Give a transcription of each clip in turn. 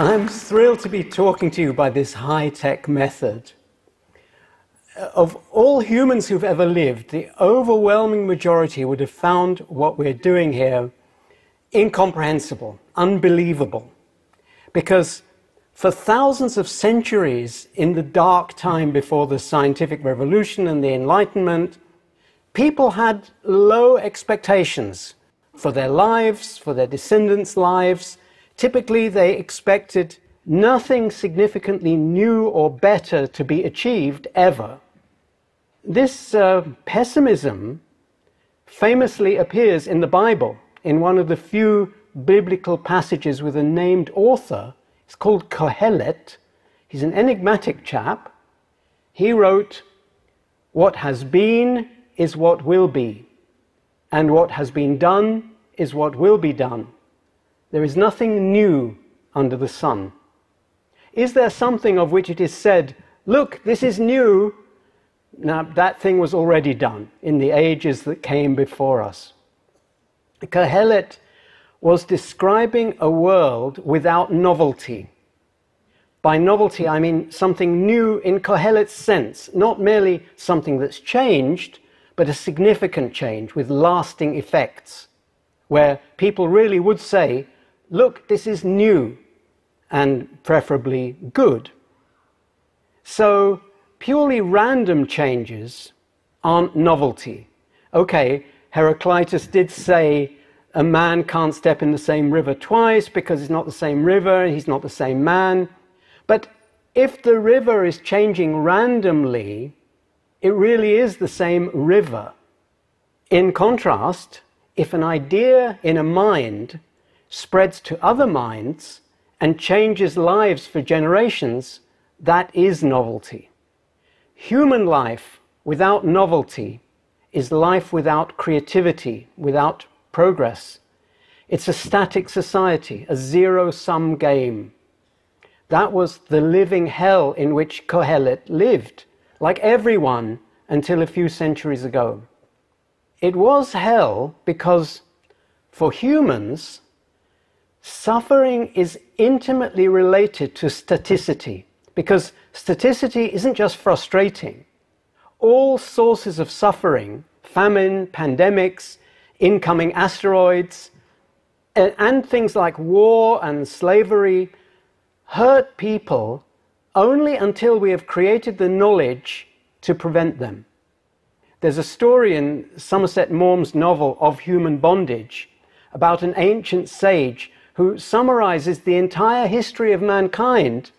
I'm thrilled to be talking to you by this high-tech method. Of all humans who've ever lived, the overwhelming majority would have found what we're doing here incomprehensible, unbelievable. Because for thousands of centuries, in the dark time before the scientific revolution and the Enlightenment, people had low expectations for their lives, for their descendants' lives. Typically, they expected nothing significantly new or better to be achieved ever. This pessimism famously appears in the Bible, in one of the few biblical passages with a named author. It's called Kohelet. He's an enigmatic chap. He wrote, "What has been is what will be, and what has been done is what will be done. There is nothing new under the sun." Is there something of which it is said, "Look, this is new"? Now, that thing was already done in the ages that came before us. Kohelet was describing a world without novelty. By novelty, I mean something new in Kohelet's sense, not merely something that's changed, but a significant change with lasting effects, where people really would say, "Look, this is new," and preferably good. So, purely random changes aren't novelty. Okay, Heraclitus did say a man can't step in the same river twice because it's not the same river, he's not the same man. But if the river is changing randomly, it really is the same river. In contrast, if an idea in a mind spreads to other minds and changes lives for generations, that is novelty. Human life without novelty is life without creativity, without progress. It's a static society, a zero-sum game. That was the living hell in which Kohelet lived, like everyone until a few centuries ago. It was hell because, for humans, suffering is intimately related to staticity, because staticity isn't just frustrating. All sources of suffering, famine, pandemics, incoming asteroids, and things like war and slavery, hurt people only until we have created the knowledge to prevent them. There's a story in Somerset Maugham's novel Of Human Bondage about an ancient sage who summarizes the entire history of mankind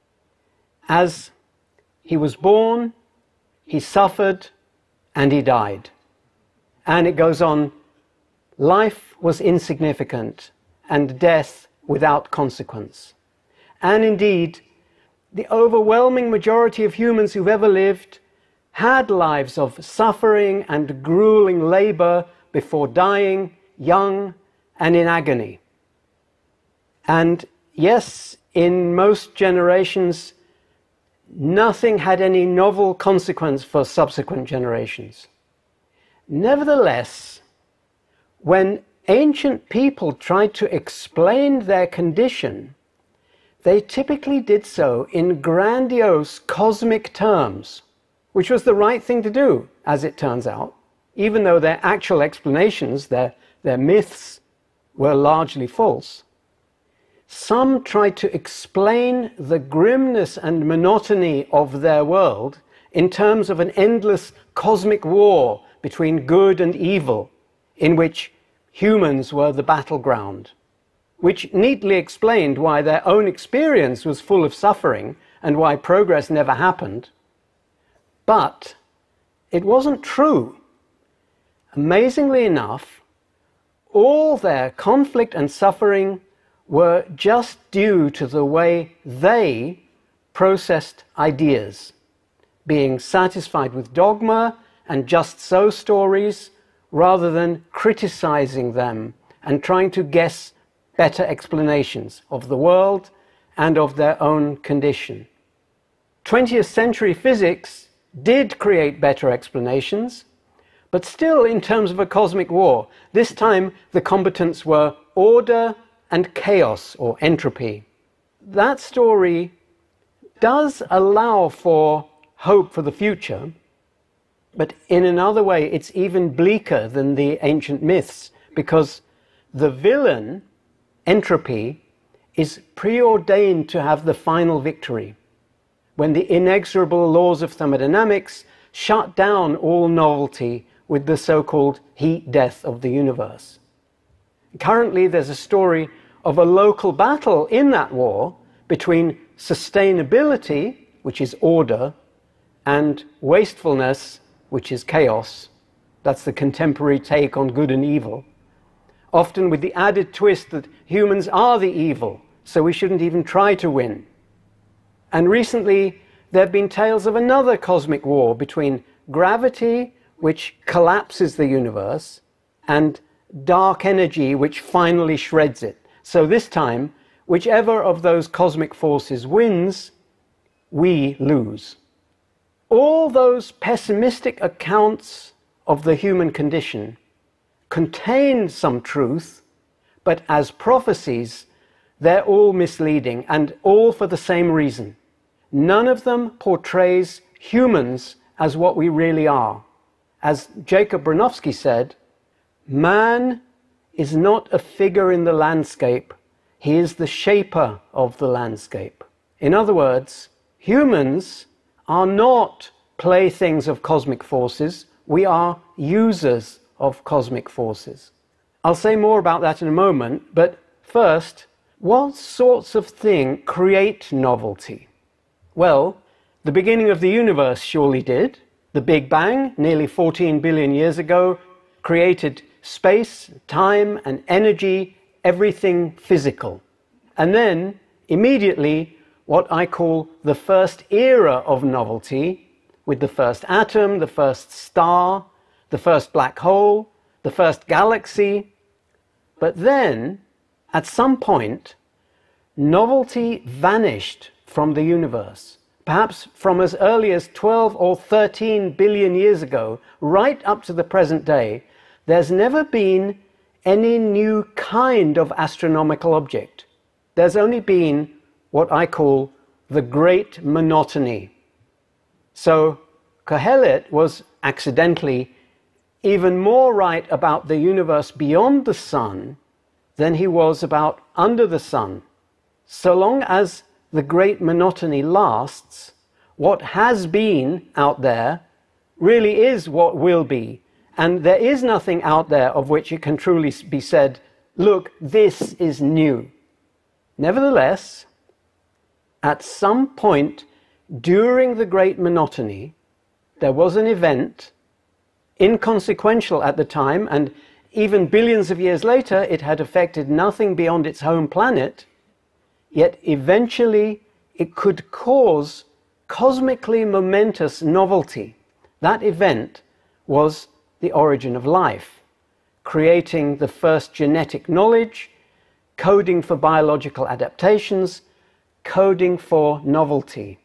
as he was born, he suffered, and he died. And it goes on, life was insignificant and death without consequence. And indeed, the overwhelming majority of humans who've ever lived had lives of suffering and grueling labor before dying, young and in agony. And yes, in most generations, nothing had any novel consequence for subsequent generations. Nevertheless, when ancient people tried to explain their condition, they typically did so in grandiose cosmic terms, which was the right thing to do, as it turns out, even though their actual explanations, their myths, were largely false. Some tried to explain the grimness and monotony of their world in terms of an endless cosmic war between good and evil, in which humans were the battleground, which neatly explained why their own experience was full of suffering and why progress never happened. But it wasn't true. Amazingly enough, all their conflict and suffering were just due to the way they processed ideas, being satisfied with dogma and just so stories, rather than criticizing them and trying to guess better explanations of the world and of their own condition. 20th century physics did create better explanations, but still in terms of a cosmic war. This time the combatants were order and chaos, or entropy. that story does allow for hope for the future, but in another way it's even bleaker than the ancient myths, because the villain, entropy, is preordained to have the final victory when the inexorable laws of thermodynamics shut down all novelty with the so-called heat death of the universe. Currently there's a story of a local battle in that war between sustainability, which is order, and wastefulness, which is chaos. That's the contemporary take on good and evil. Often with the added twist that humans are the evil, so we shouldn't even try to win. And recently there have been tales of another cosmic war between gravity, which collapses the universe, and dark energy, which finally shreds it. So this time, whichever of those cosmic forces wins, we lose. All those pessimistic accounts of the human condition contain some truth, but as prophecies, they're all misleading, and all for the same reason. None of them portrays humans as what we really are. As Jacob Bronowski said, man is not a figure in the landscape, he is the shaper of the landscape. In other words, humans are not playthings of cosmic forces, we are users of cosmic forces. I'll say more about that in a moment, but first, what sorts of things create novelty? Well, the beginning of the universe surely did. The Big Bang, nearly 14 billion years ago, created space, time, and energy, everything physical. And then, immediately, what I call the first era of novelty, with the first atom, the first star, the first black hole, the first galaxy. But then, at some point, novelty vanished from the universe. Perhaps from as early as 12 or 13 billion years ago, right up to the present day, there's never been any new kind of astronomical object. There's only been what I call the great monotony. So Kohelet was accidentally even more right about the universe beyond the sun than he was about under the sun. So long as the great monotony lasts, what has been out there really is what will be. And there is nothing out there of which it can truly be said, look, this is new. Nevertheless, at some point during the great monotony, there was an event, inconsequential at the time, and even billions of years later, it had affected nothing beyond its home planet, yet eventually it could cause cosmically momentous novelty. That event was the origin of life, creating the first genetic knowledge, coding for biological adaptations, coding for novelty.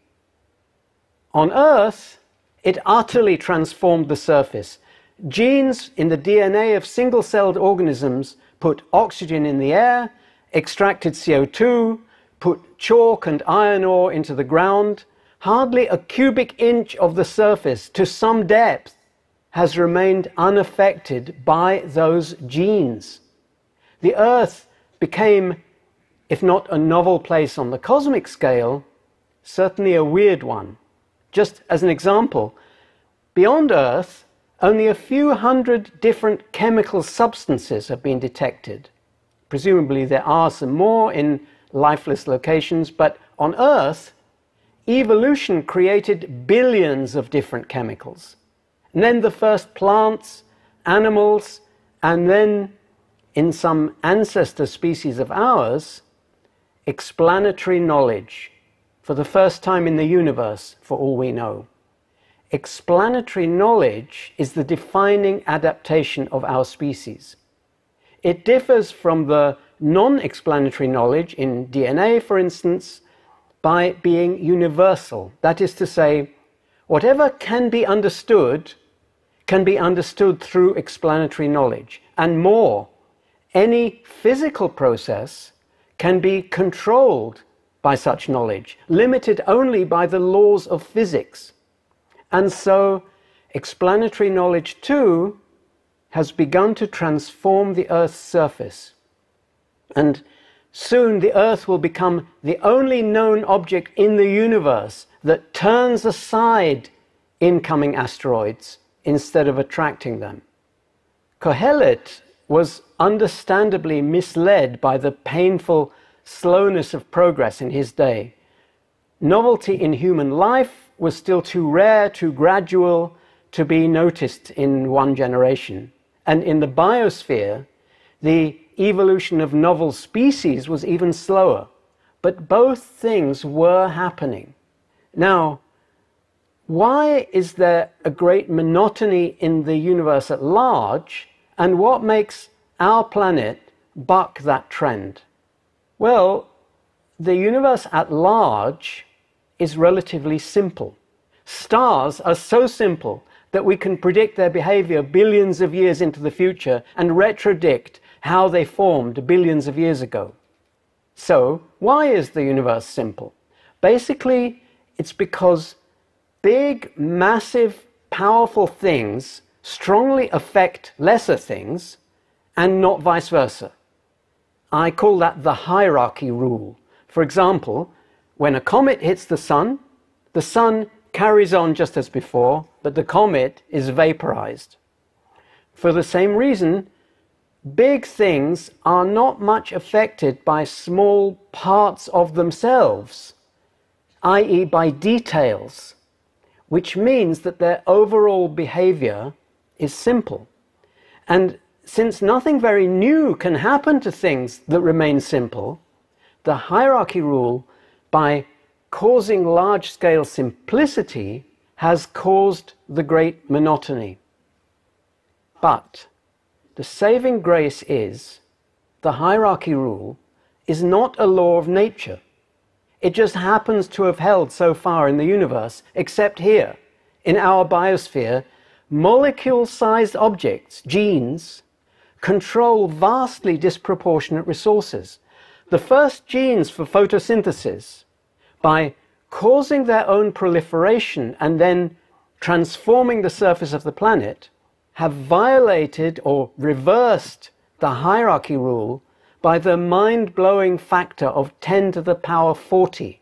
On Earth, it utterly transformed the surface. Genes in the DNA of single-celled organisms put oxygen in the air, extracted CO2, put chalk and iron ore into the ground. Hardly a cubic inch of the surface, to some depth, has remained unaffected by those genes. The Earth became, if not a novel place on the cosmic scale, certainly a weird one. Just as an example, beyond Earth, only a few hundred different chemical substances have been detected. Presumably there are some more in lifeless locations, but on Earth, evolution created billions of different chemicals. And then the first plants, animals, and then, in some ancestor species of ours, explanatory knowledge, for the first time in the universe, for all we know. Explanatory knowledge is the defining adaptation of our species. It differs from the non-explanatory knowledge in DNA, for instance, by being universal. That is to say, whatever can be understood through explanatory knowledge. And more, any physical process can be controlled by such knowledge, limited only by the laws of physics. And so, explanatory knowledge too has begun to transform the Earth's surface. And soon the Earth will become the only known object in the universe that turns aside incoming asteroids instead of attracting them. Kohelet was understandably misled by the painful slowness of progress in his day. Novelty in human life was still too rare, too gradual to be noticed in one generation. And in the biosphere, the evolution of novel species was even slower. But both things were happening. Now, why is there a great monotony in the universe at large, and what makes our planet buck that trend? Well, the universe at large is relatively simple. Stars are so simple that we can predict their behavior billions of years into the future and retrodict how they formed billions of years ago. So, why is the universe simple? Basically, it's because big, massive, powerful things strongly affect lesser things and not vice versa. I call that the hierarchy rule. For example, when a comet hits the sun carries on just as before, but the comet is vaporized. For the same reason, big things are not much affected by small parts of themselves, i.e. by details, which means that their overall behavior is simple. And since nothing very new can happen to things that remain simple, the hierarchy rule, by causing large-scale simplicity, has caused the great monotony. But the saving grace is the hierarchy rule is not a law of nature. It just happens to have held so far in the universe, except here, in our biosphere, molecule-sized objects, genes, control vastly disproportionate resources. The first genes for photosynthesis, by causing their own proliferation and then transforming the surface of the planet, have violated or reversed the hierarchy rule by the mind-blowing factor of 10 to the power 40.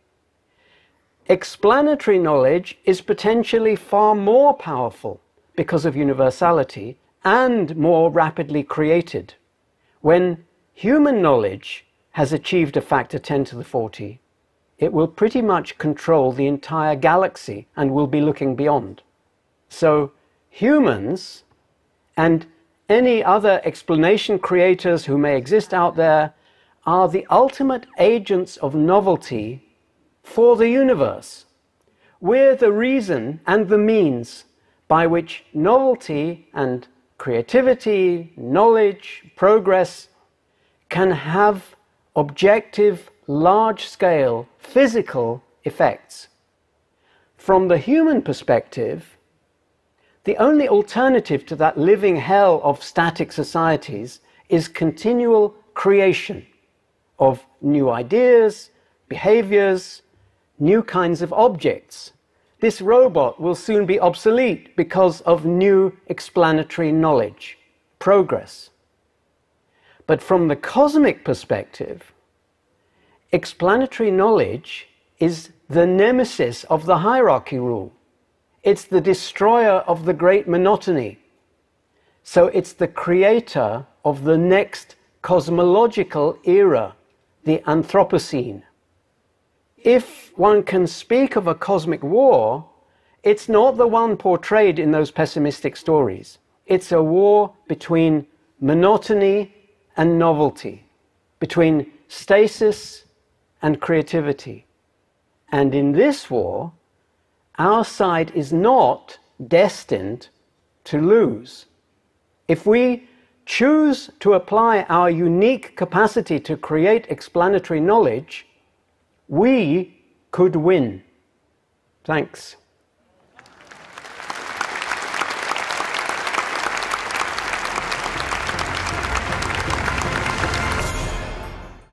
Explanatory knowledge is potentially far more powerful because of universality and more rapidly created. When human knowledge has achieved a factor 10 to the 40, it will pretty much control the entire galaxy and will be looking beyond. So humans and any other explanation creators who may exist out there are the ultimate agents of novelty for the universe. We're the reason and the means by which novelty and creativity, knowledge, progress can have objective, large-scale, physical effects. From the human perspective, the only alternative to that living hell of static societies is continual creation of new ideas, behaviors, new kinds of objects. This robot will soon be obsolete because of new explanatory knowledge, progress. But from the cosmic perspective, explanatory knowledge is the nemesis of the hierarchy rule. It's the destroyer of the great monotony. So it's the creator of the next cosmological era, the Anthropocene. If one can speak of a cosmic war, it's not the one portrayed in those pessimistic stories. It's a war between monotony and novelty, between stasis and creativity. And in this war, our side is not destined to lose. If we choose to apply our unique capacity to create explanatory knowledge, we could win. Thanks.